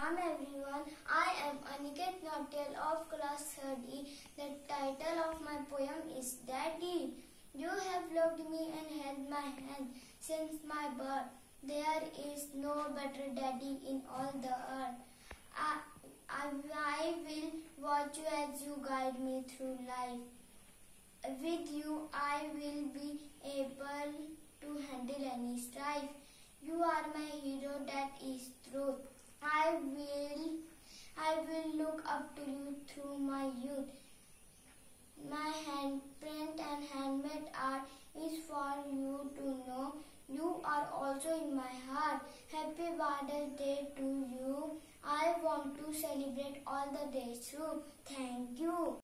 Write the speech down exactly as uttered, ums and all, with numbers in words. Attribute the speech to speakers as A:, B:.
A: Salam everyone, I am Aniket Nautiyal of class third E. The title of my poem is Daddy. You have loved me and held my hand since my birth. There is no better daddy in all the earth. I, I, I will watch you as you guide me through life. With you I will be able to handle any strife. You are my hero, that is truth. I will, I will look up to you through my youth. My handprint and handmade art is for you to know. You are also in my heart. Happy Father's Day to you. I want to celebrate all the days through. Thank you.